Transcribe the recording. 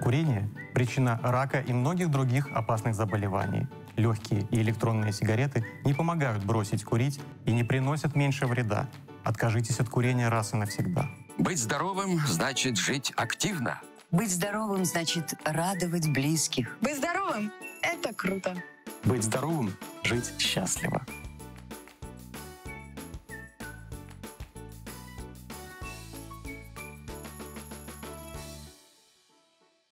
Курение – причина рака и многих других опасных заболеваний. Легкие и электронные сигареты не помогают бросить курить и не приносят меньше вреда. Откажитесь от курения раз и навсегда. Быть здоровым значит жить активно. Быть здоровым значит радовать близких. Быть здоровым — это круто. Быть здоровым – жить счастливо.